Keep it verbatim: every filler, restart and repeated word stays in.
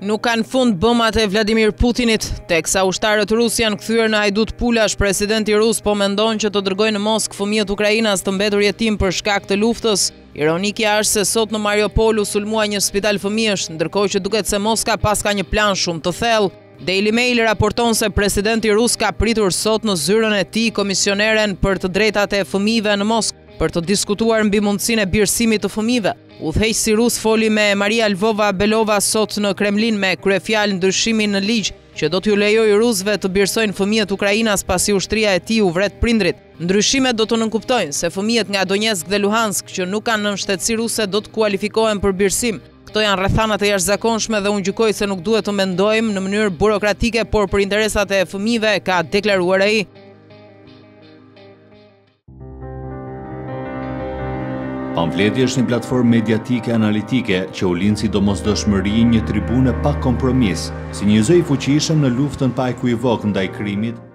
Nuk kanë fund bëmat e Vladimir Putinit, teksa ushtarët rus janë kthyer në hajdut pulash, presidenti rus po mendon që të dërgojë në Moskë fëmijët ukrainas të mbetur jetim për shkak të luftës. Ironikja është se sot në Mariupol u sulmua një spital fëmijësh, ndërkohë që duket se Moska pas ka një plan shumë të thellë. Daily Mail raporton se presidenti rus ka pritur sot në zyrën e tij komisioneren për të drejtat e fëmijëve në Moskë për të diskutuar mbi mundësinë e birësimit të fëmijëve. Udhëheqësi rus foli me Maria Lvova-Belova sot në Kremlin me kryefjalë ndryshimin në ligj që do t'ju lejojë rusëve të birësojnë fëmijët ukrainas pasi ushtria e tij u vret prindrit. Ndryshimet do të nënkuptojnë se fëmijët nga Donetsk dhe Luhansk që nuk kanë nënshtetësi ruse do të kualifikohen për birësim. Këto janë rrethanat e jashtëzakonshme dhe unë gjykoj se nuk duhet të mendojmë në mënyrë burokratike, por për interesat e fëmijëve, ka deklaruar ai. Pamfleti është një platformë mediatike analitike që u lind si domosdoshmëri një tribune pa kompromis, si një zë i fuqishëm në luftën pa ekuivok ndaj krimit,